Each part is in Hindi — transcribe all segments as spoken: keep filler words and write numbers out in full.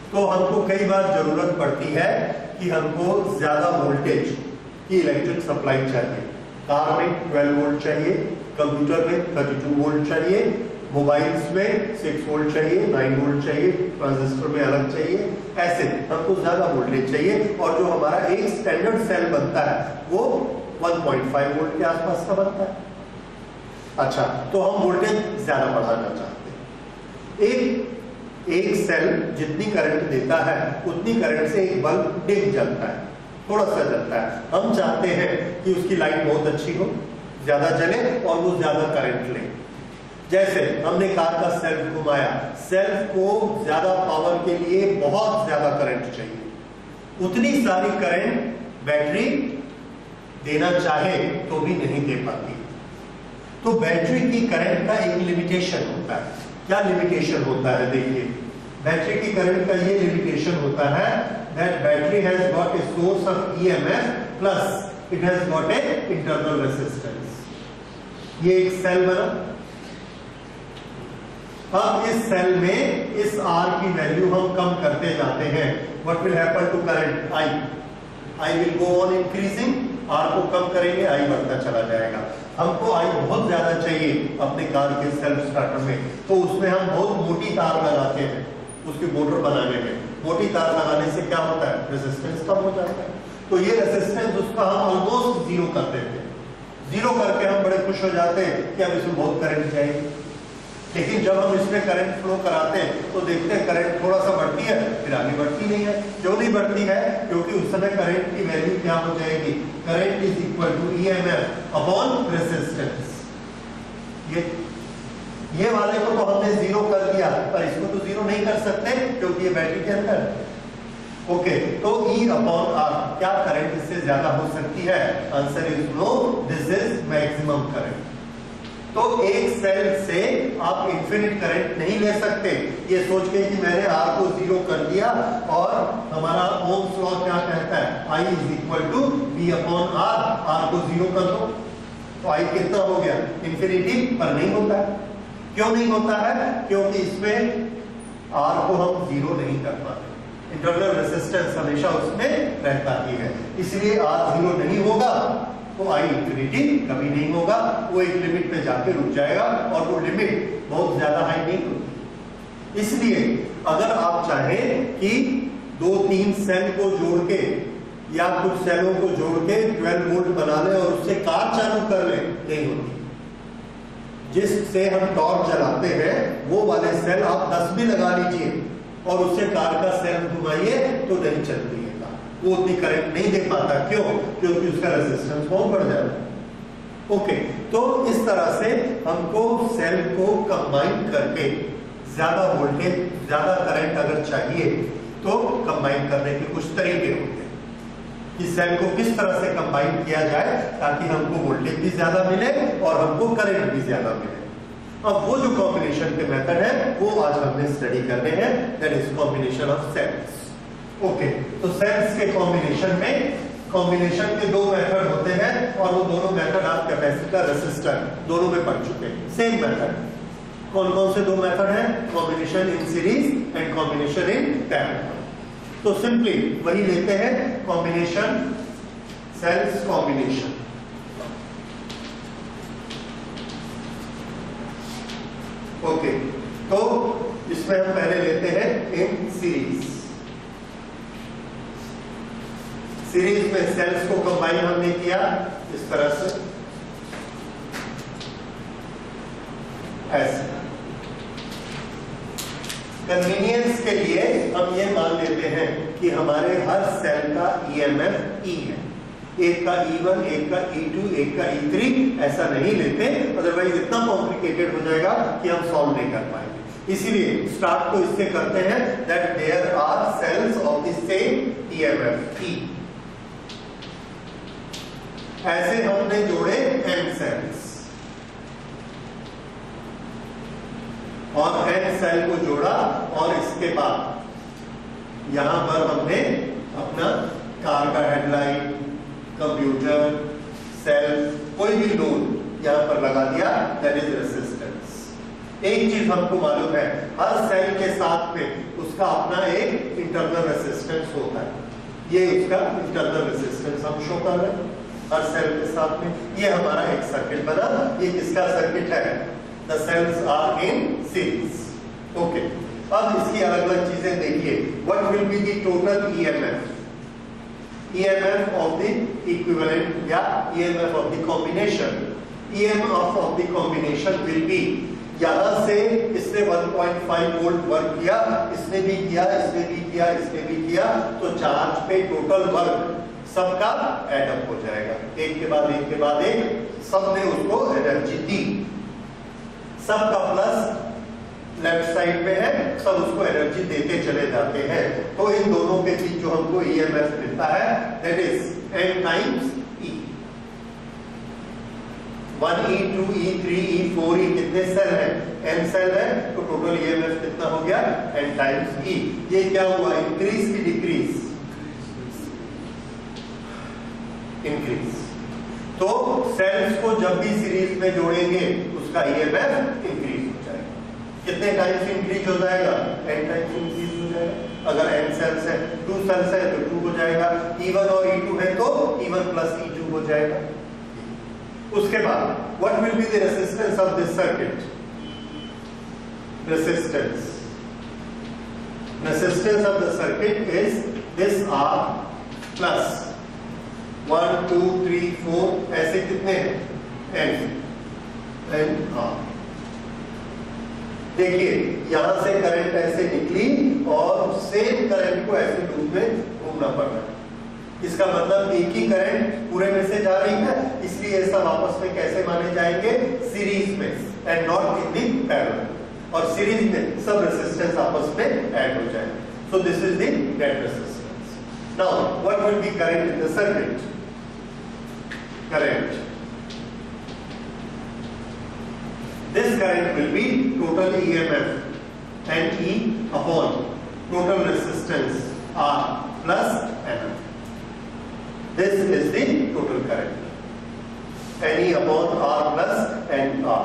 तो हमको कई बार जरूरत पड़ती है कि हमको ज्यादा वोल्टेज की इलेक्ट्रिक सप्लाई चाहिए। कार में ट्वेल्व वोल्ट चाहिए, कंप्यूटर में थर्टी टू वोल्ट चाहिए, मोबाइल्स में सिक्स वोल्ट चाहिए, नाइन वोल्ट चाहिए, ट्रांजिस्टर में अलग चाहिए, ऐसे हमको ज्यादा वोल्टेज चाहिए। और जो हमारा एक स्टैंडर्ड सेल बनता है वो वन पॉइंट फाइव वोल्ट के आसपास का बनता है। अच्छा, तो हम वोल्टेज ज्यादा बढ़ाना चाहते हैं। एक एक सेल जितनी करंट देता है उतनी करंट से एक बल्ब डिम जलता है, थोड़ा सा जलता है। हम चाहते हैं कि उसकी लाइट बहुत अच्छी हो, ज्यादा जले और वो ज्यादा करंट ले। जैसे हमने कार का सेल्फ घुमाया, सेल्फ को ज्यादा पावर के लिए बहुत ज्यादा करंट चाहिए, उतनी सारी करंट बैटरी देना चाहे तो भी नहीं दे पाती। तो बैटरी की करंट का एक लिमिटेशन होता है। क्या लिमिटेशन होता है? देखिए, बैटरी की करंट का ये लिमिटेशन होता है that battery has got a source of EMF plus it has got a internal resistance. ये एक सेल बना। अब इस सेल में इस R की वैल्यू हम कम करते जाते हैं। What will happen to current I? I will go on increasing. R को कम करेंगे, I बढ़ता चला जाएगा। हमको I बहुत ज्यादा चाहिए अपने कार के सेल्फ स्टार्टर में, तो उसमें हम बहुत मोटी तार लगाते हैं उसकी मोटर बनाने में। मोटी तार लगाने से क्या होता है? रेजिस्टेंस कम हो जाता है। तो ये रेजिस्टेंस उसका हम ऑलमोस्ट जीरो कर देते हैं। जीरो करके हम बड़े खुश हो जाते हैं कि अब इसमें बहुत करंट जाएगी। लेकिन जब हम इसमें करंट फ्लो कराते हैं तो देखते हैं करंट थोड़ा सा बढ़ती है, फिर आगे बढ़ती नहीं है। क्यों नहीं बढ़ती है? क्योंकि उस समय करंट की वैल्यू क्या हो जाएगी? Current is equal to EMF upon resistance. ये ये वाले को तो हमने जीरो कर दिया, पर इसको तो जीरो नहीं कर सकते क्योंकि ये बैटरी के अंदर है। ओके, तो E अपॉन R, क्या करंट इससे ज्यादा हो सकती है? Answer is no, this is maximum current. तो एक सेल से आप इंफिनिट करंट नहीं ले सकते ये सोच के कि मैंने R को जीरो कर दिया और हमारा ओम्स लॉ क्या कहता है? I is equal to V upon R। R को जीरो कर दो तो I कितना हो गया? इंफिनिटी। पर नहीं होता है। क्यों नहीं होता है? क्योंकि इसमें R को हम जीरो नहीं कर पाते, इंटरनल रेजिस्टेंस हमेशा उसमें रहता ही है, इसलिए R जीरो नहीं होगा तो I इंफिनिटी कभी नहीं होगा। वो एक लिमिट पे जाके रुक जाएगा और वो लिमिट बहुत ज्यादा हाई नहीं होती। इसलिए अगर आप चाहें कि दो तीन सेल को जोड़ के या कुछ सेलों को जोड़ के ट्वेल्व वोल्ट बना लें और उससे कार चालू कर लें, नहीं होती। जिससे हम टॉर्च जलाते हैं वो वाले सेल आप दस भी लगा लीजिए और उससे कार का सेल घुमाइए तो नहीं चलती है, वो उतनी करंट नहीं दे पाता। क्यों? क्योंकि उसका रेजिस्टेंस बहुत बढ़ जाता है। ओके, तो इस तरह से हमको सेल को कंबाइन करके ज्यादा वोल्टेज, ज्यादा करंट अगर चाहिए तो कंबाइन करने के कुछ तरीके होते हैं कि सेल को किस तरह से कंबाइन किया जाए ताकि हमको वोल्टेज भी ज्यादा मिले और हमको करंट भी ज्यादा मिले। अब वो जो कॉम्बिनेशन के मेथड है वो आज हमने स्टडी करने हैं, that is combination of cells. Okay, तो सेल्स के कॉम्बिनेशन में कॉम्बिनेशन के दो मेथड होते हैं और वो दोनों मेथड आप कैपेसिटर, रेसिस्टर दोनों में पढ़ चुके हैं। Same method. कौन कौन से दो मेथड हैं? Combination in series and combination in parallel. तो सिंपली वही लेते हैं, कॉम्बिनेशन, सेल्स कॉम्बिनेशन। ओके, तो इसमें हम पहले लेते हैं इन सीरीज। सीरीज में सेल्स को कंबाइन हमने किया इस तरह से, ऐसे। कन्वीनियंस के लिए हम ये मान लेते हैं कि हमारे हर सेल का ईएमएफ E है। एक का ई वन, एक का ई टू, एक का ई थ्री, ऐसा नहीं लेते, अदरवाइज इतना कॉम्प्लिकेटेड हो जाएगा कि हम सॉल्व नहीं कर पाएंगे। इसीलिए स्टार्ट तो इससे करते हैं that there are cells of the same EMF E। ऐसे हमने जोड़े n सेल्स और n सेल को जोड़ा और इसके बाद यहां पर हमने अपना कार का हेडलाइट, कंप्यूटर, सेल, कोई भी लोड यहां पर लगा दिया, दैट इज रेजिस्टेंस। एक चीज हमको मालूम है, हर सेल के साथ में उसका उसका अपना एक इंटरनल रेसिस्टेंस होता है। ये उसका इंटरनल रेसिस्टेंस हम शो कर रहे हैं हर सेल के साथ में। ये हमारा एक सर्किट बना। ये किसका सर्किट है? The cells are in series. Okay, अब इसकी अलग अलग चीजें देखिए। What will be the total EMF? EMF of the equivalent या EMF of the combination. EMF of the combination will be, यहां से इसने one point five volt work किया, इसने भी किया, इसने भी किया, इसने भी किया, तो चार्ज पे टोटल वर्क सबका एड अप हो जाएगा, एक के बाद एक के बाद एक, सबने उसको एनर्जी दी, सबका प्लस लेफ्ट साइड में है, सब उसको एनर्जी देते चले जाते हैं। तो इन दोनों के बीच जो हमको ईएमएफ मिलता है that is n times E. One E, two E, three E, four E, कितने सेल है? एन सेल है, तो टोटल ईएमएफ कितना हो गया? N times E. ये क्या हुआ? इंक्रीज की डिक्रीज? इंक्रीज। तो सेल्स को जब भी सीरीज में जोड़ेंगे उसका ईएमएफ इंक्रीज हो जाएगा। कितने टाइम्स इंक्रीज हो जाएगा? एन टाइम्स इंक्रीज हो जाएगा। अगर एन सेल्स है, टू सेल्स है तो टू हो जाएगा, ई वन और ई टू है तो E one plus E two हो जाएगा। उसके बाद what will be the resistance of this circuit? Resistance. Resistance of the circuit is this R plus one, two, three, four, ऐसे कितने हैं? N, N R। देखिए यहां से करंट ऐसे निकली और सेम करंट को ऐसे लूप में घूमना पड़ रहा है। इसका मतलब एक ही करंट पूरे में से जा रही है, इसलिए सब आपस में कैसे माने जाएंगे? सीरीज में, and not in the parallel. और सीरीज में सब रेजिस्टेंस आपस में ऐड हो जाएगा। So this is the net resistance. Now what will be current in the circuit? Current, this current will be total EMF n E upon total resistance R plus n. This is the total current, N E upon R plus N R।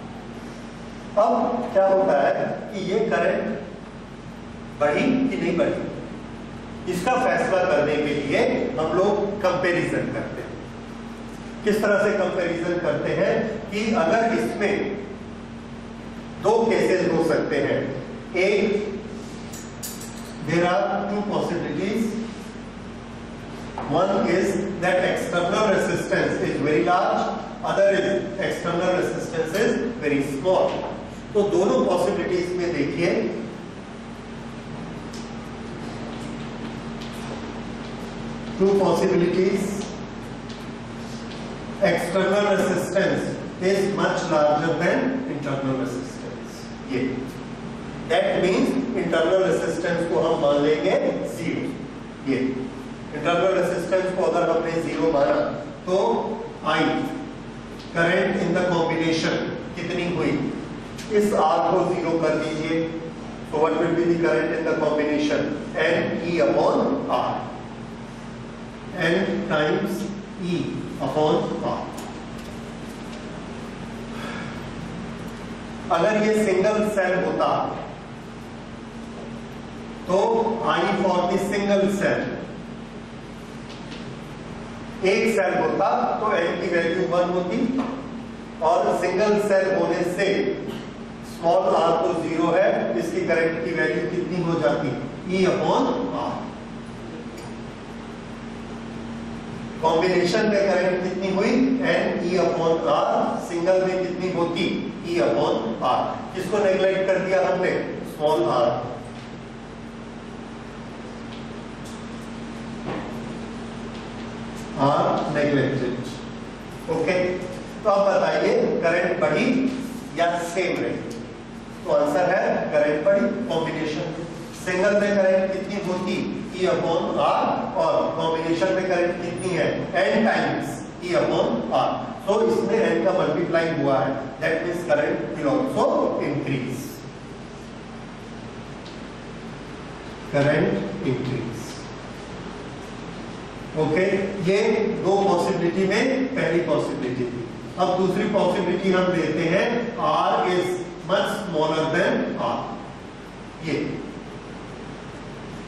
अब क्या होता है कि ये करंट बढ़ी कि नहीं बढ़ी, इसका फैसला करने के लिए हम लोग कंपैरिजन करते हैं। किस तरह से कंपैरिजन करते हैं कि अगर इसमें दो केसेस हो सकते हैं। एक, there are two possibilities. One is that external resistance is very large, other is external resistance is very small। तो दोनों पॉसिबिलिटीज में देखिए, two possibilities, external resistance is much larger than internal resistance। ये that means internal resistance को हम मान लेंगे जीरो। ये इंटरनल रेजिस्टेंस को अगर हमने जीरो माना तो I current in the combination कितनी हुई? इस आर को जीरो कर दीजिए, तो what will be the current in the combination? N E upon R, n times E upon R. अगर ये सिंगल सेल होता तो I for the single cell, एक सेल होता तो एन की वैल्यू वन होती, और सिंगल सेल होने से स्मॉल आर तो जीरो है, इसकी करंट की वैल्यू कितनी हो जाती? E upon R. कॉम्बिनेशन में करंट कितनी हुई? N E upon R. Single में कितनी होती? E upon R. किसको नेग्लेक्ट कर दिया हमने? Small R. R neglected. Okay, तो अब बताइए करंट बढ़ी या सेम रही? तो आंसर है करंट बढ़ी। कॉम्बिनेशन सिंगल में करंट कितनी होती? ई अपॉन आर, और कॉम्बिनेशन में करंट कितनी है? N times E upon R. तो इसमें एन का मल्टीप्लाई हुआ है, that means current will also increase. Current increase. Okay, ये दो पॉसिबिलिटी में पहली पॉसिबिलिटी थी। अब दूसरी पॉसिबिलिटी हम लेते हैं, R is much smaller than R। ये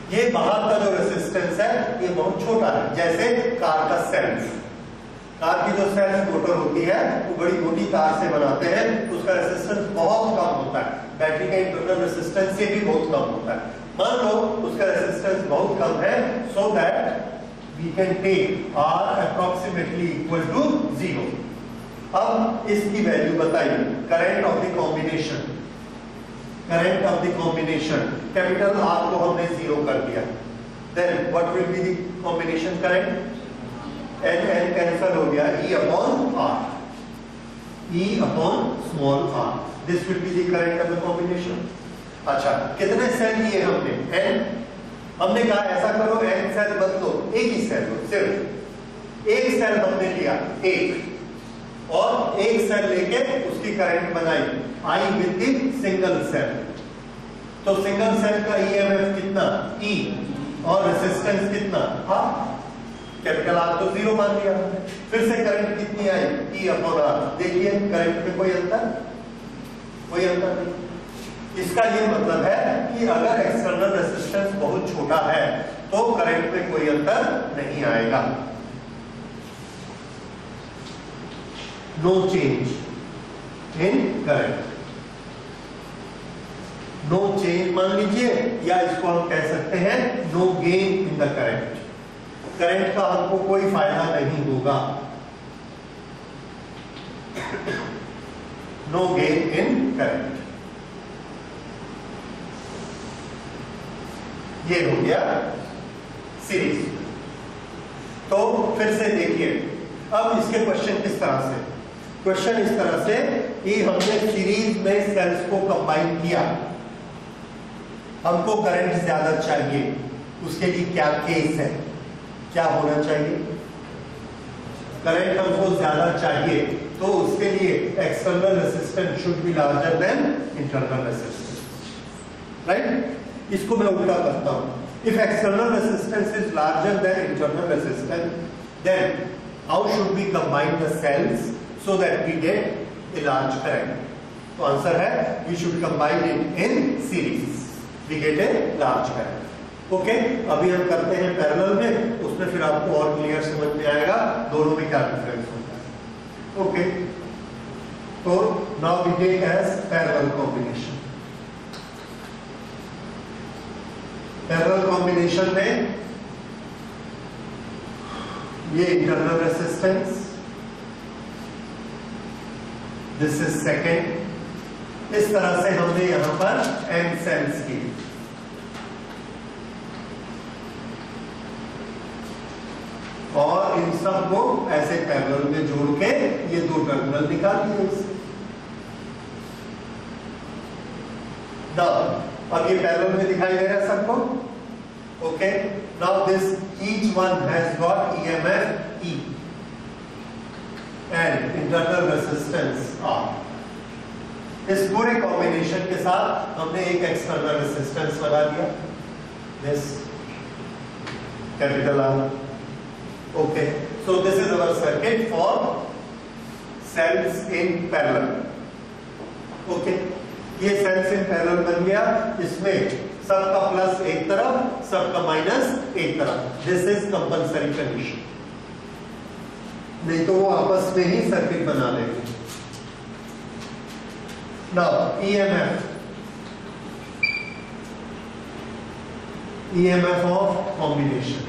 ये बाहर का जो रेसिस्टेंस है ये बहुत छोटा है, जैसे कार का सेल्स। कार की जो सेल्स मोटर होती है वो बड़ी मोटी तार से बनाते हैं, उसका रेसिस्टेंस बहुत कम होता है, बैटरी का इंटरनल रेसिस्टेंस से भी बहुत कम होता है। मान लो उसका रेसिस्टेंस बहुत कम है, so that we can take R approximately equal to zero. अब इसकी वैल्यू बताइए, current of the combination, current of the combination capital R को हमने जीरो कर दिया, then what will be the combination current? N n cancel हो गया, E upon R, E upon small r, this will be the current of the combination. अच्छा, कितने सेल लिए हमने? n। हमने कहा ऐसा करो, n सेल बदलो, एक ही सेल लो, सिर्फ एक सेल हमने लिया, एक, और एक सेल लेके उसकी करंट बनाई I with the single cell. तो सिंगल सेल का E M F कितना? E, और रेसिस्टेंस कितना? हाफ। कैपिटल R तो जीरो मान लिया हमने। फिर से करंट कितनी आई? E upon R। देखिए करंट में कोई अंतर, कोई अंतर नहीं। इसका ये मतलब है कि अगर एक्सटर्नल रेसिस्टेंस बहुत छोटा है तो करंट में कोई अंतर नहीं आएगा। No change in current, no change मान लीजिए, या इसको हम कह सकते हैं no gain in the current. Current का हमको कोई फायदा नहीं होगा, नो गेन इन करंट। ये हो गया सीरीज। तो फिर से देखिए, अब इसके क्वेश्चन किस तरह से? क्वेश्चन इस तरह से कि हमने सीरीज में सेल्स को कंबाइन किया, हमको करंट ज्यादा चाहिए, उसके लिए क्या केस है, क्या होना चाहिए? करंट हमको ज्यादा चाहिए तो उसके लिए external resistance should be larger than internal resistance, right? इसको मैं उल्टा करता हूं। If external resistance is larger than internal resistance, then how should we combine the cells so that we get a large current? तो आंसर है we should combine it in series, we get a large current. Okay, अभी हम करते हैं पैरेलल में, उसमें फिर आपको और क्लियर समझ में आएगा दोनों में क्या डिफरेंस होता है। ओके, तो now we take as parallel combination. Parallel combination में ये internal resistance, this is second. इस तरह से हमने यहां पर n सेल्स की, और इन सब को ऐसे पैरेलल में जोड़ के ये दो टर्मिनल निकाल दिए। अब ये पैरेलल में दिखाई दे रहा है सबको। Okay, now this each one has got E M F E and internal resistance R। इस पूरे कॉम्बिनेशन के साथ हमने एक एक्सटर्नल रेसिस्टेंस लगा दिया, this capital R। Okay, so this is our circuit for cells in parallel. Okay, ये cells in parallel बन गया, इसमें सबका प्लस एक तरफ, सबका माइनस एक तरफ। This is compulsory condition, नहीं तो वो आपस में ही सर्किट बना लेंगे। Now E M F, E M F of combination,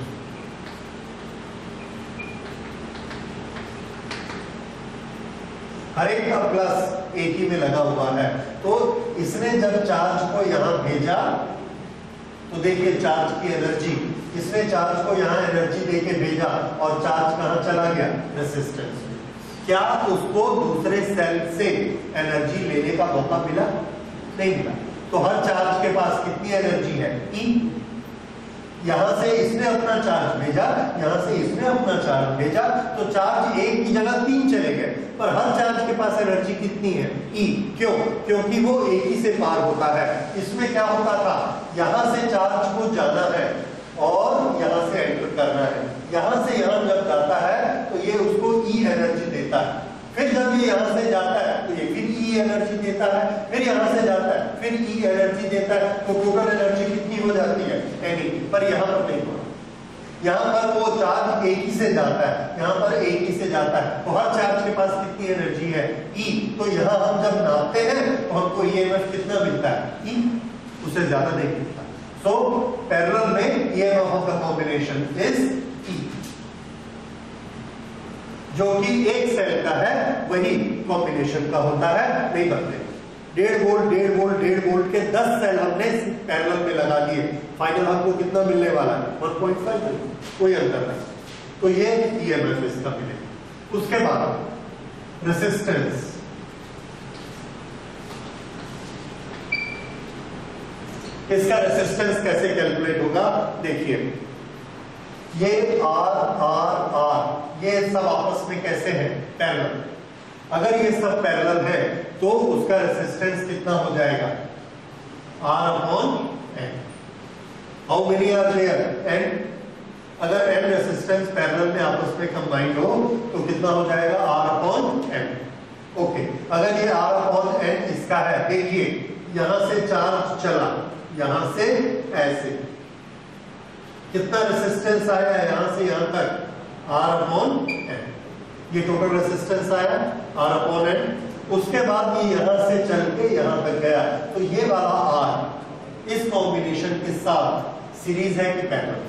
हर एक का प्लस एक ही में लगा हुआ है, तो इसने जब चार्ज को यहां भेजा तो देखिए चार्ज की एनर्जी, इसने चार्ज को यहां एनर्जी देके भेजा और चार्ज कहां चला गया? रेसिस्टेंस में। क्या उसको दूसरे सेल से एनर्जी लेने का मौका मिला? नहीं मिला। तो हर चार्ज के पास कितनी एनर्जी है? E। यहां से इसने अपना चार्ज भेजा, यहां से इसने अपना चार्ज भेजा, तो चार्ज एक की जगह तीन चले गए, पर हर चार्ज के पास एनर्जी कितनी है? E। क्यों? क्योंकि वो एक ही से पार होता है। इसमें क्या होता था? यहां से चार्ज को जाना है और यहां से एंटर करना है, यहां से यहां जब जाता है तो ये उसको E एनर्जी देता है, फिर जब ये यहां से जाता है तो ये फिर E एनर्जी देता है, फिर यहां से जाता है फिर ई एनर्जी देता है, तो टोटल एनर्जी कितनी हो जाती है एन ई। पर यहाँ पर नहीं हुआ, यहाँ पर वो चार्ज एक ही से जाता है, यहाँ पर एक ही से जाता है, तो हर चार्ज के पास कितनी एनर्जी है ई। तो यहाँ हम जब नापते हैं तो हमको ईएमएफ कितना मिलता है ई, उससे ज्यादा नहीं मिलता। सो पैरेलल में EMF of the combination is E, जो कि एक सेल का है वही कॉम्बिनेशन का होता है, नहीं बदलेगा। डेढ़ वोल्ट डेढ़ वोल्ट डेढ़ वोल्ट के दस सेल हमने पैरेलल में लगा दिए, फाइनल हमको कितना मिलने वाला है वन पॉइंट फाइव, कोई अंतर नहीं। तो ये ईएमएफ इसका मिलेगा। उसके बाद रेसिस्टेंस, इसका रेसिस्टेंस कैसे कैलकुलेट होगा देखिए, ये आर आर आर ये सब आपस में कैसे है पैरेलल। अगर ये सब पैरेलल है तो उसका रेसिस्टेंस कितना हो जाएगा R upon N। How many are there N, अगर N रेसिस्टेंस पैरेलल में आपस में कंबाइंड हो तो कितना हो जाएगा R अपॉन N। ओके, अगर ये R अपॉन N इसका है, देखिए यहां से चार्ज चला, यहां से ऐसे कितना रेसिस्टेंस आया यहां से यहां तक R अपॉन N, ये टोटल रेसिस्टेंस आया R अपॉन N। उसके बाद ये यहां से चल के यहां तक गया, तो ये वाला R इस कॉम्बिनेशन के साथ सीरीज है कि पैरेलल।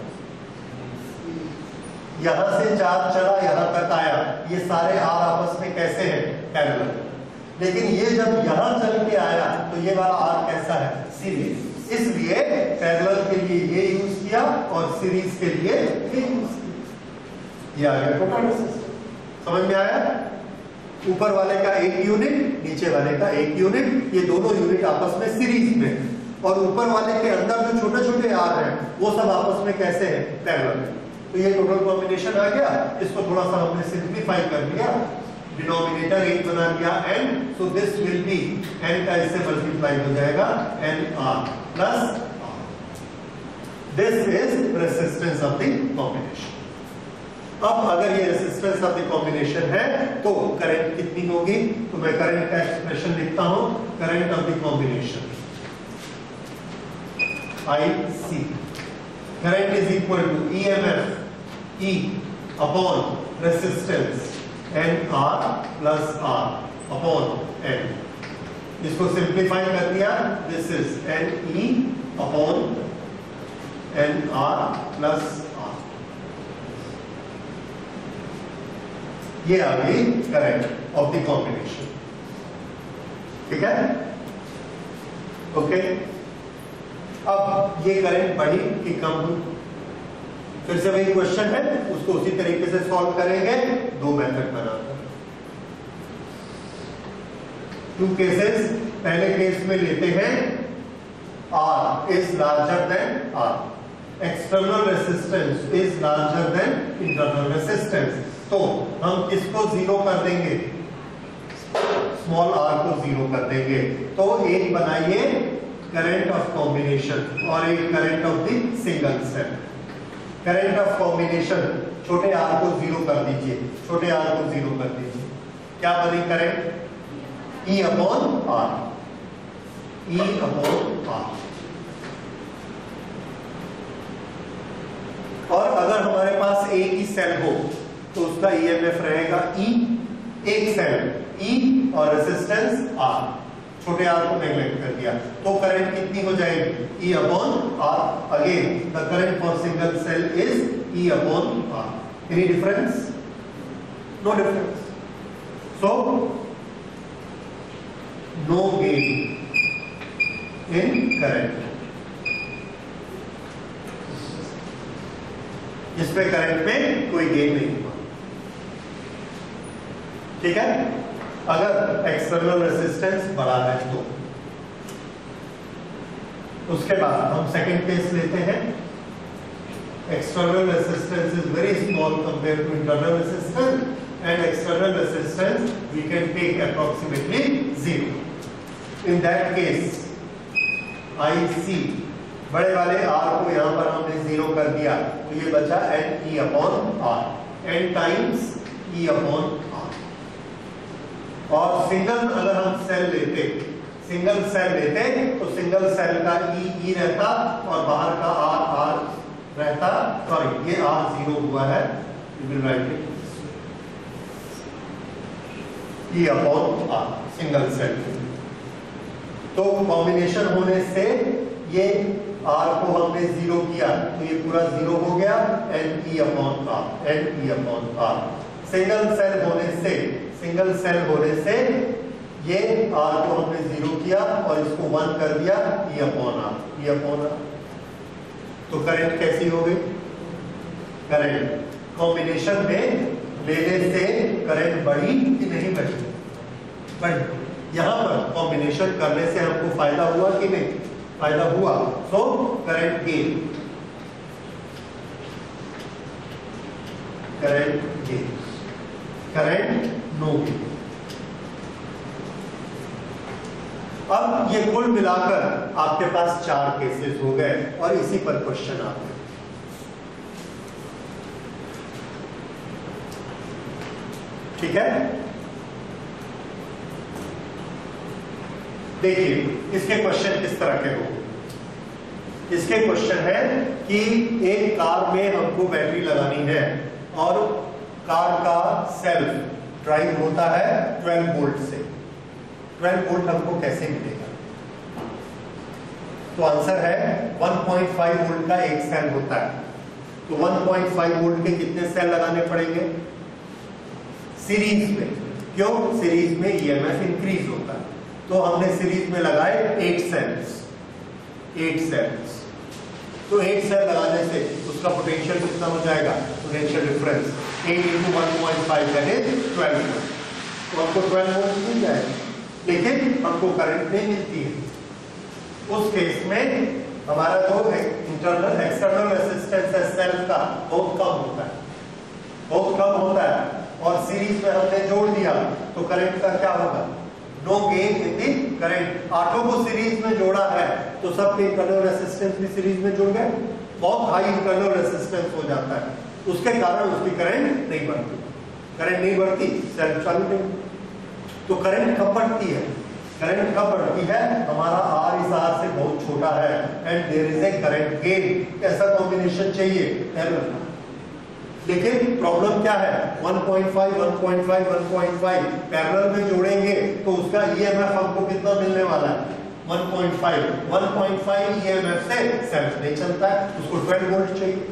यहां से चार्ज चला यहां तक आया, ये सारे R आपस में कैसे हैं पैरेलल। लेकिन ये जब यहां चल के आया तो ये वाला R कैसा है सीरीज, इसलिए पैरेलल के लिए ये यूज किया और सीरीज के लिए ये यूज किया। ये आ गया टोटल रेसिस्टेंस, समझ में आया। ऊपर वाले का एक यूनिट, नीचे वाले का एक यूनिट, ये दोनों यूनिट आपस में सीरीज में, और ऊपर वाले के अंदर जो छोटे छोटे आर हैं वो सब आपस में कैसे हैं पैरेलल। तो ये टोटल कॉम्बिनेशन आ गया। इसको थोड़ा सा हमने सिंप्लीफाई कर लिया, डिनोमिनेटर एक बना लिया n, so this will be n का इससे मल्टीप्लाई हो जाएगा N R plus this is resistance of the combination. अब अगर ये रेसिस्टेंस ऑफ द कॉम्बिनेशन है तो करंट कितनी होगी, तो मैं करंट का एक्सप्रेशन लिखता हूं, current of the combination I C, current is equal to E M F E upon resistance N R plus R upon N। इसको सिंप्लीफाई कर दिया, this is N E upon N R plus R। ये आ गई करंट ऑफ द कॉम्बिनेशन, ठीक है ओके। अब ये करंट बढ़ी कि कम हुई, फिर से वही क्वेश्चन है, उसको उसी तरीके से सॉल्व करेंगे, दो मेथड बनाकर। टू केसेस, पहले केस में लेते हैं R is larger than R, external resistance is larger than internal resistance. तो हम किसको जीरो कर देंगे, स्मॉल r को जीरो कर देंगे। तो एक बनाइए करंट ऑफ कॉम्बिनेशन और एक current of the single cell. Current of combination छोटे r को जीरो कर दीजिए, छोटे r को जीरो कर दीजिए, क्या बनी current E upon R, E upon R। और अगर हमारे पास एक ही सेल हो तो उसका E M F रहेगा E, एक सेल E और रेसिस्टेंस R, छोटे r को नेग्लेक्ट कर दिया, तो करंट कितनी हो जाएगी E upon R। Again the current for single cell is E upon R। Any difference? No difference. So no gain in current, इस पे करंट में कोई गेन नहीं हुआ, ठीक है। अगर एक्सटर्नल रेसिस्टेंस बढ़ा है तो उसके बाद हम सेकंड केस लेते हैं। External resistance is very small compare to internal resistance, and external resistance we can take approximately zero. In that case I C, बड़े वाले R को यहां पर हमने जीरो कर दिया, तो ये बचा N E upon R, N times E upon R। और सिंगल अगर हम सेल लेते, सिंगल सेल लेते तो सिंगल सेल का ई ई रहता और बाहर का आर आर रहता, सॉरी ये आर जीरो हुआ है, you will write it E upon R single cell. तो कॉम्बिनेशन होने से ये आर को हमने जीरो किया तो ये पूरा जीरो हो गया, N E upon R, N E upon R. Single cell होने से सिंगल सेल होने से ये आर को हमने जीरो किया और इसको वन कर दिया, E upon R, E upon R. तो करंट कैसी हो गई? करंट कॉम्बिनेशन में लेने से करंट बढ़ी कि नहीं बढ़ी? बढ़ी। यहां पर कॉम्बिनेशन करने से हमको फायदा हुआ कि नहीं? फायदा हुआ। So current gain, current gain, current no gain. अब ये कुल मिलाकर आपके पास चार केसेस हो गए और इसी पर क्वेश्चन आ गए। ठीक है, देखिए इसके क्वेश्चन किस तरह के हो। इसके क्वेश्चन है कि एक कार में हमको बैटरी लगानी है और कार का सेल्फ ड्राइव होता है ट्वेल्व वोल्ट से। ट्वेल्व वोल्ट हमको कैसे मिलेगा? तो आंसर है वन पॉइंट फाइव वोल्ट का एक सेल होता है। तो वन पॉइंट फाइव वोल्ट के कितने सेल लगाने पड़ेंगे? सीरीज में। क्यों? सीरीज में ईएमएफ इंक्रीज होता है। तो हमने सीरीज में लगाए एट सेल्स, एट सेल्स। तो एट सेल लगाने से उसका पोटेंशियल कितना हो जाएगा? Potential difference eight into one point five that is twelve volt. तो हमको ट्वेल्व वोल्ट मिल जाएगा, लेकिन हमको करंट नहीं मिलती है। उस केस में हमारा जो इंटरनल एक्सटर्नल रेजिस्टेंस है सेल्फ का बहुत कम होता है, बहुत कम होता है। और सीरीज में हमने जोड़ दिया तो करंट का क्या होगा? No gain in the current. आठों को सीरीज में जोड़ा है तो सबके इंटरनल रेजिस्टेंस भी सीरीज में जुड़ गए, बहुत हाई इंटरनल रेजिस्टेंस हो जाता है, उसके कारण उसकी करंट नहीं बढ़ती। करंट नहीं बढ़ती, सेल्फ चालू नहीं। तो करंट कब बढ़ती है? करंट कब बढ़ती है? हमारा आर इस आर से बहुत छोटा है and there is a current gain. ऐसा कॉम्बिनेशन चाहिए। लेकिन प्रॉब्लम क्या है? One point five, one point five, one point five parallel में जोड़ेंगे तो उसका ईएमएफ हमको कितना मिलने वाला है? One point five. One point five EMF से सेल्फ नहीं चलता है, उसको ट्वेल्व वोल्ट चाहिए।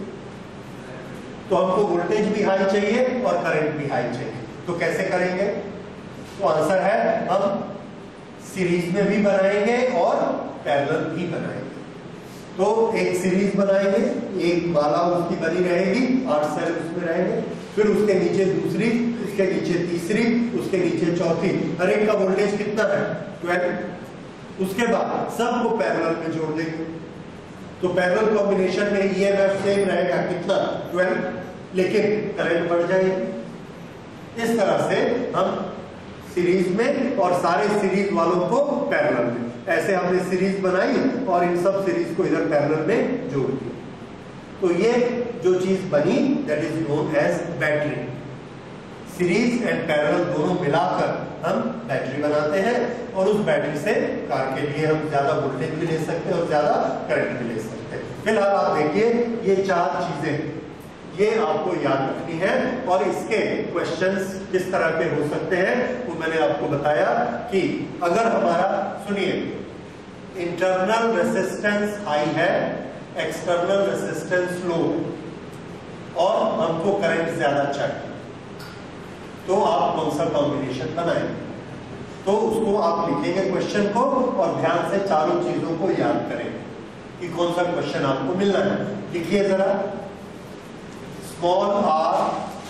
तो हमको वोल्टेज भी हाई चाहिए और करंट भी हाई चाहिए। तो कैसे करेंगे? तो आंसर है हम सीरीज में भी बनाएंगे और पैरेलल भी बनाएंगे। तो एक सीरीज बनाएंगे, एक माला उसकी बनी रहेगी, आठ सेल उसमें रहेंगे, फिर उसके नीचे दूसरी, उसके नीचे तीसरी, उसके नीचे चौथी। हर एक का वोल्टेज कितना है? ट्वेल्व। उसके बाद सबको पैरेलल में जोड़ देंगे तो पैरेलल कॉम्बिनेशन में ईएमएफ सेम रहेगा, कितना? ट्वेल्व, लेकिन करंट बढ़ जाएगी। इस तरह से हम सीरीज में और सारे सीरीज वालों को पैरेलल में, ऐसे हमने सीरीज बनाई और इन सब सीरीज को इधर पैरेलल में जोड़ दिया। तो ये जो चीज बनी that is known as battery. Series and parallel दोनों मिलाकर हम बैटरी बनाते हैं और उस बैटरी से कार के लिए हम ज्यादा वोल्टेज भी ले सकते हैं और ज्यादा करंट भी ले सकते हैं। फिलहाल आप देखिए ये चार चीजें ये आपको याद रखनी है और इसके क्वेश्चंस किस तरह के हो सकते हैं वो मैंने आपको बताया कि अगर हमारा, सुनिए, इंटरनल रेजिस्टेंस हाई है, एक्सटर्नल रेजिस्टेंस लो और हमको करंट ज्यादा चाहिए, तो आप कौन सा कॉम्बिनेशन बनाएंगे? तो उसको आप लिखेंगे क्वेश्चन को और ध्यान से चारों चीजों को याद करेंगे कि कौन सा क्वेश्चन आपको मिलना है। लिखिए जरा, small r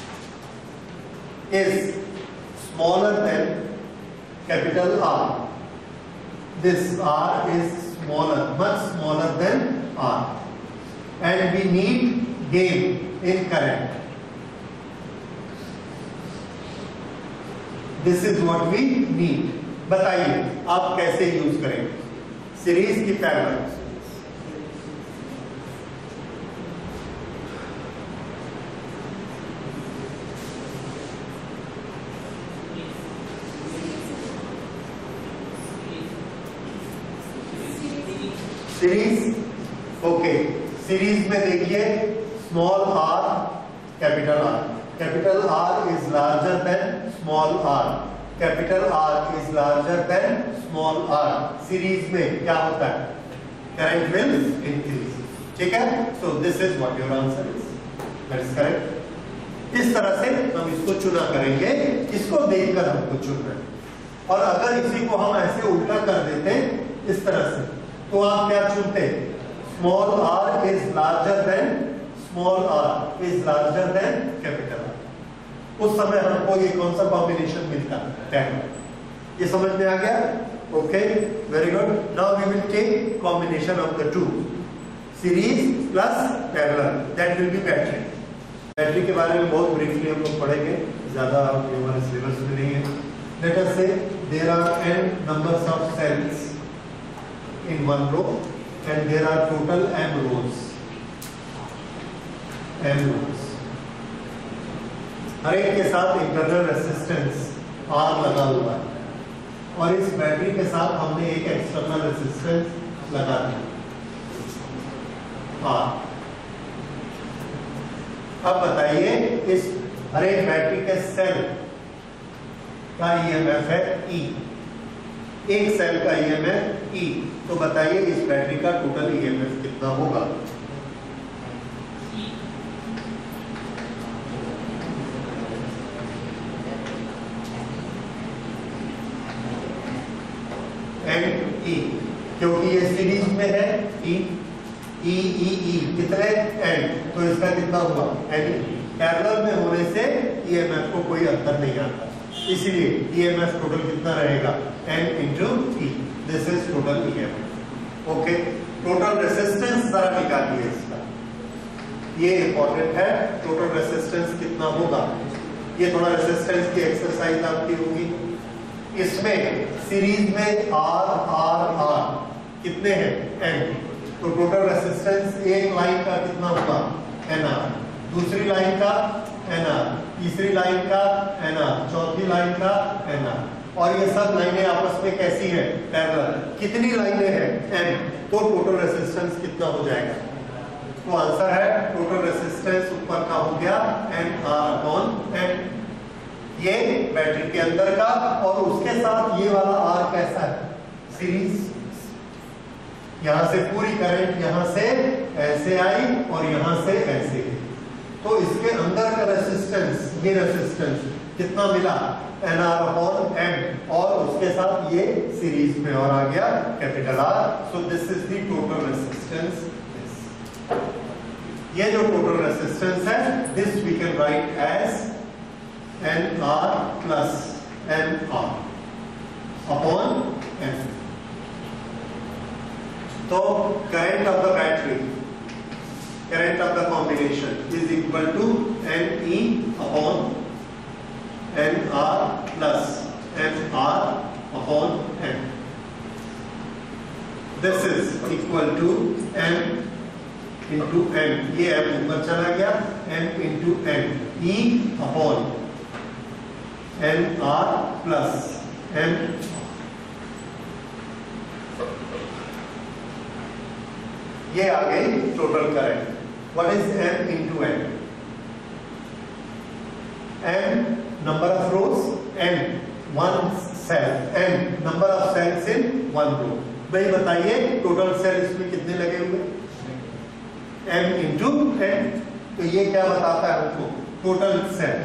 is smaller than capital R. This R is smaller, much smaller than R, and we need gain in current. This is what we need. बताइए आप कैसे यूज करेंगे सीरीज की पैरेलल? सीरीज, ओके, सीरीज में देखिए small R capital R, capital R is larger than small R, capital R is larger than small R. Series में क्या होता है? करंट विल इंक्रीज, ठीक है। So this is what your answer is, that is correct. इस तरह से हम इसको चुना करेंगे, इसको देखकर हमको चुनना है। और अगर इसी को हम ऐसे उल्टा कर देते इस तरह से, तो आप क्या चुनते? Small r is larger than small r is larger than capital R। उस समय हमको ये कौन सा कॉम्बिनेशन मिलता है? ये समझ में आ गया? Okay, very good. Now we will take combination of the two, series plus parallel, that will be battery. Battery के बारे में बहुत ब्रीफली हम लोग पढ़ेंगे, ज्यादा हमारे सिलेबस में नहीं है। Let us say there are n numbers of cells in one row and there are total m rows, m rows। हर एक के साथ इंटरनल रेजिस्टेंस R लगा हुआ है और इस बैटरी के साथ हमने एक एक्सटर्नल रेजिस्टेंस लगा दिया R। अब बताइए इस हर एक बैटरी के सेल का ईएमएफ है E, एक सेल का ईएमएफ E। तो बताइए इस बैटरी का टोटल ईएमएफ कितना होगा? एन ई, क्योंकि ये सीरीज में है E, E E E कितने N, तो इसका कितना हुआ N। पैरेलल में होने से ईएमएफ को कोई अंतर नहीं आता, इसलिए ईएमएफ टोटल कितना रहेगा? N into E, this is total EMF. Okay, total resistance जरा निकालिए इसका, ये इंपॉर्टेंट है। टोटल रेजिस्टेंस कितना होगा? ये थोड़ा रेजिस्टेंस की एक्सरसाइज आपकी होगी। इसमें सीरीज में R R R कितने हैं? N। तो टोटल रेजिस्टेंस एक लाइन का कितना होगा? N R, दूसरी लाइन का N R, तीसरी लाइन का N R, चौथी लाइन का N R। और ये सब लाइनें आपस में कैसी हैं? पैरेलल। कितनी लाइनें हैं? N। तो टोटल रेजिस्टेंस कितना हो जाएगा? तो आंसर है टोटल रेजिस्टेंस ऊपर का हो गया N R अपॉन N, ये बैटरी के अंदर का। और उसके साथ ये वाला R कैसा है? सीरीज। यहां से पूरी करंट यहां से ऐसे आई और यहां से ऐसे, तो इसके अंदर का रेजिस्टेंस, ये रेजिस्टेंस कितना मिला? N R अपॉन M, और उसके साथ ये सीरीज में और आ गया capital R। So this is the total resistance. ये जो टोटल रेजिस्टेंस है, this we can write as N R plus M R upon M। तो current of the battery, current of the combination is equal to N E upon N R plus M R upon M. This is equal to M into N, ये M ऊपर चला गया, M into N, E upon N R plus M। ये आ गई total current. What is M into N? M number of rows, N one cell, N number of cells in one row। भाई बताइए टोटल सेल इसमें कितने लगे हुए? M into N। तो ये क्या बताता है हमको? Total cell,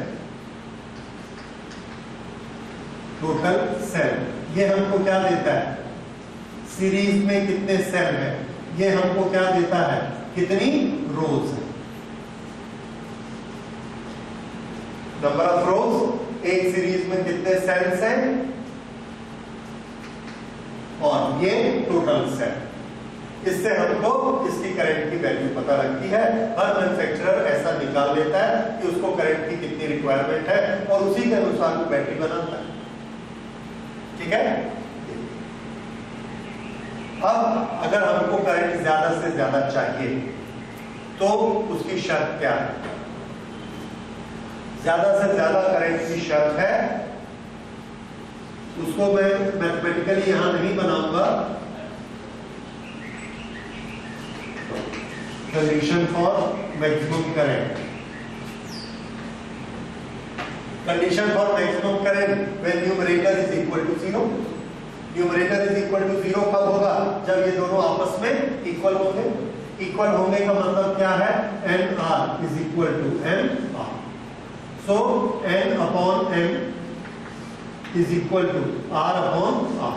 total cell. ये हमको क्या देता है? सीरीज में कितने सेल हैं? ये हमको क्या देता है? कितनी रोज है? नंबर ऑफ रोज, एक सीरीज में कितने सेल्स हैं, और ये टोटल सेल। इससे हमको इसकी करंट की वैल्यू पता लगती है। हर मैन्युफैक्चरर ऐसा निकाल लेता है कि उसको करंट की कितनी रिक्वायरमेंट है और उसी के अनुसार वो बैटरी बनाता है, ठीक है। अब अगर हमको करंट ज्यादा से ज्यादा चाहिए तो उसकी शर्त क्या है? ज्यादा से ज्यादा करंट की शर्त है, उसको मैं मैथमेटिकली यहां नहीं बनाऊंगा, condition for maximum current. Condition for maximum current when numerator is equal to zero. Numerator is equal to zero कब होगा? जब ये दोनों आपस में इक्वल होंगे। इक्वल होने का मतलब क्या है? N R is equal to N R. So N upon N is equal to R upon R.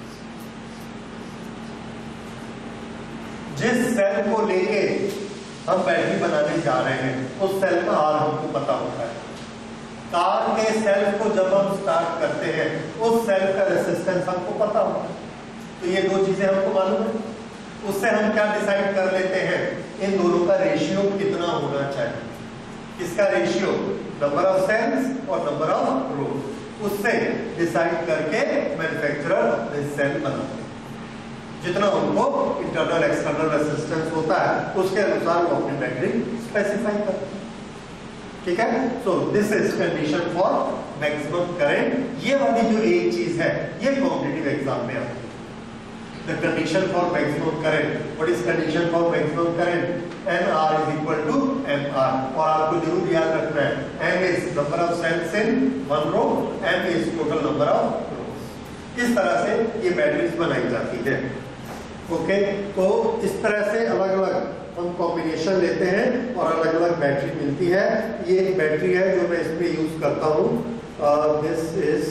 जिस सेल को लेके हम बैटरी बनाने जा रहे हैं उस सेल का आर हमको पता होता है। कार के सेल को जब हम स्टार्ट करते हैं उस सेल का रेसिस्टेंस हमको पता होता है। तो ये दो चीजें हमको मालूम है। उससे हम क्या डिसाइड कर लेते हैं? इन दोनों का रेशियो कितना होना चाहिए। इसका रेशियो नंबर ऑफ सेल्स और नंबर ऑफ रोज, उससे डिसाइड करके मैन्युफैक्चरर सेल बनाते हैं। जितना उनको इंटरनल एक्सटर्नल रेसिस्टेंस होता है उसके अनुसार वो अपनी बैटरी स्पेसिफाई करते हैं। ठीक है। So this is condition for maximum current. ये वाली जो एक चीज है ये कॉम्पिटिटिव एग्जाम में आती है। The condition for maximum current. What is condition for maximum current? N R is equal to M R. और आपको जरूर याद रखना है M is number of cells in one row, M is total number of rows. इस तरह से ये बैटरीज बनाई जाती है। Okay okay? तो इस तरह से अलग अलग हम कॉम्बिनेशन लेते हैं और अलग अलग बैटरी मिलती है। ये एक बैटरी है जो मैं इसमें यूज करता हूँ। This is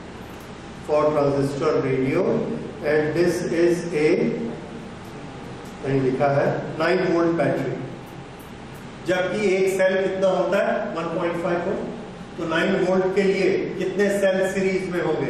for transistor radio and this is a, कहीं लिखा है नाइन वोल्ट बैटरी। जबकि एक सेल कितना होता है? One point five volt. तो नाइन वोल्ट के लिए कितने सेल सीरीज में होंगे?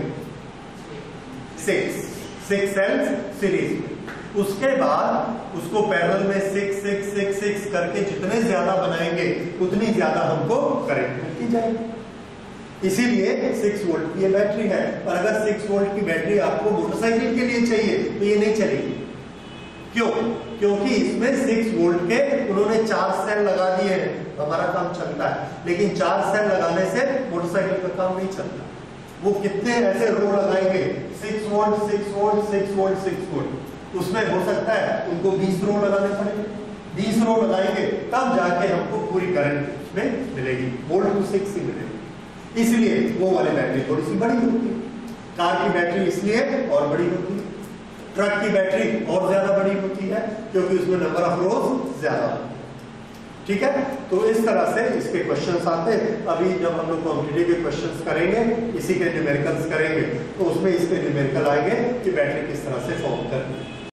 सिक्स सिक्स सेल्स सीरीज में। उसके बाद उसको पैरेलल में सिक्स सिक्स सिक्स सिक्स करके जितने ज्यादा बनाएंगे उतनी ज्यादा हमको करंट मिलती जाएगी। इसीलिए सिक्स वोल्ट की ये बैटरी है। और अगर सिक्स वोल्ट की बैटरी आपको मोटरसाइकिल के लिए चाहिए तो ये नहीं चलेगी। क्यों? क्योंकि इसमें सिक्स वोल्ट के उन्होंने चार सेल लगा दिए हैं। हमारा काम चलता है, लेकिन चार सेल लगाने से मोटरसाइकिल का काम नहीं चलता। वो कितने ऐसे रो लगाएंगे? Six volt six volt six volt six volt. उसमें हो सकता है उनको बीस रो लगाने पड़ेंगे। बीस रो लगाएंगे तब जाके हमको पूरी करंट में मिलेगी, वोल्ट टू सिक्स ही मिलेगी। इसलिए वो वाली बैटरी थोड़ी सी बड़ी होती है। कार की बैटरी इसलिए और बड़ी होती है। ट्रक की बैटरी और ज्यादा बड़ी होती है क्योंकि उसमें नंबर ऑफ रोज ज्यादा होती है। ठीक है। तो इस तरह से इसके क्वेश्चंस आते हैं। अभी जब हम लोग कॉम्पिटिटिव के क्वेश्चंस करेंगे, इसी के न्यूमेरिकल्स करेंगे, तो उसमें इसके न्यूमेरिकल आएंगे कि बैटरी किस तरह से फॉर्म करनी है।